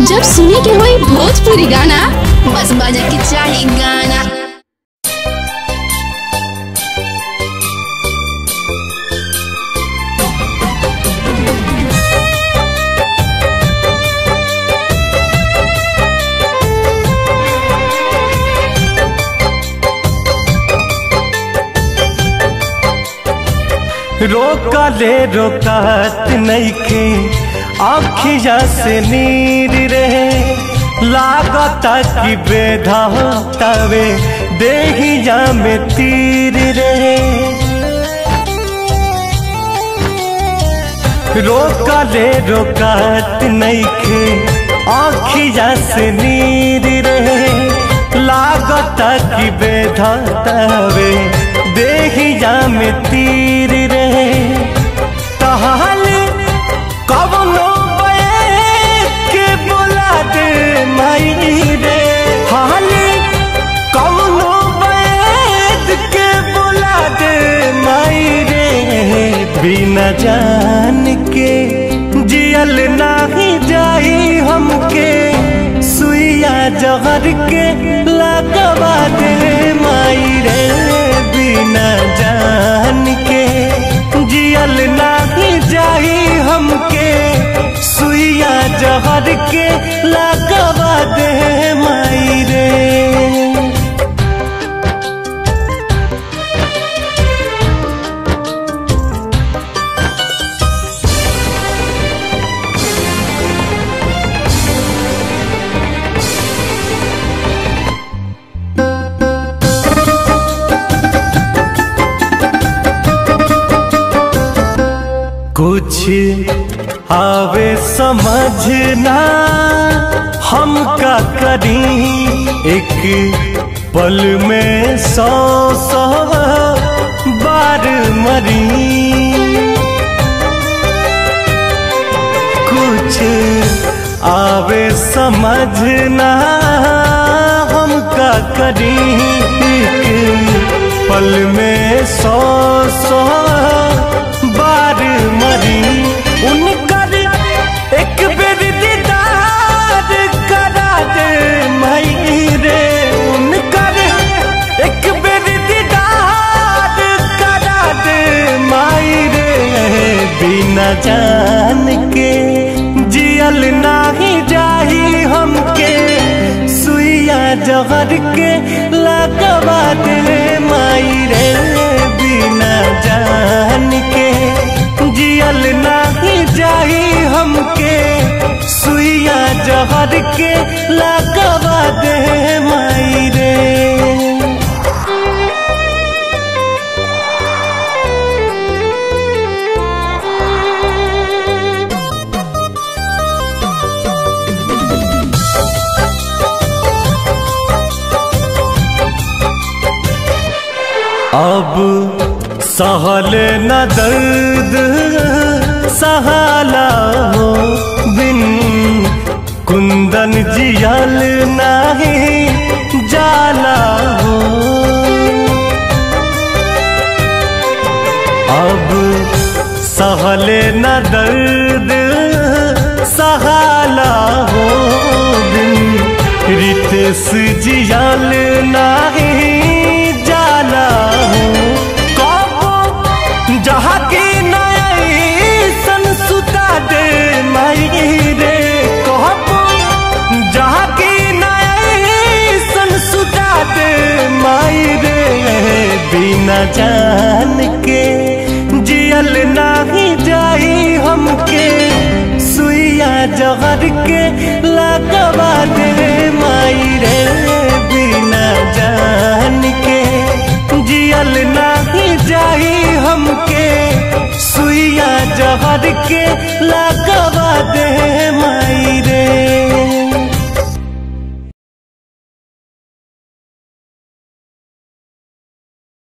जब सुने के होई भोजपुरी गाना बस बजे के चाही गाना। रोका ले रोकात नइखे आँखिया से नीर रहे लागता कि बेधातावे देहिया में तीर रहे। रोका ले रोकात नइखे आँखिया से नीर रहे लागता कि बेधातावे देहिया में तीर रहे। तहाले कवनो बैठ के बोला दे माई रे, हाले कवनो बैठ के बोला दे माई रे। बिना जान के जियल नाही जाई हमके सुइया जहर के लगवा दे माई रे। बिना जान के जियल नाही जाई हमके सुइया जहर के लगवा दे माई रे। कुछ आवे समझना हम का करी एक पल में 100 बार मरी। कुछ आवे समझना हम का करी एक पल में 100 बार मरी। उनकर एक बेर दीदार करा दे माई रे, उनकर एक बेर दीदार करा दे माई रे। बिना जान के जियल नाही जाही हमके सुइया जहर के लगवा दे माई रे। बिना जान के जियल नाही जाई हमके सुइया जहर के लगवा दे माई रे। अब सहल न दर्द सहाला हो बिन कुंदन जियल नाही जाला हो। अब सहल न दर्द सहाला हो बिन रितेश जियल नाही जाला हो। जहाँ की नई सन सुता दे माई रे, कहबो जहाँ की नई सन सुता दे माई रे। बिना जान के जियल नाही जाई हमके सुइया जहर के लगवा दे माई रे। बिना जान के जियल नाही जाई हमके सुइया जहर के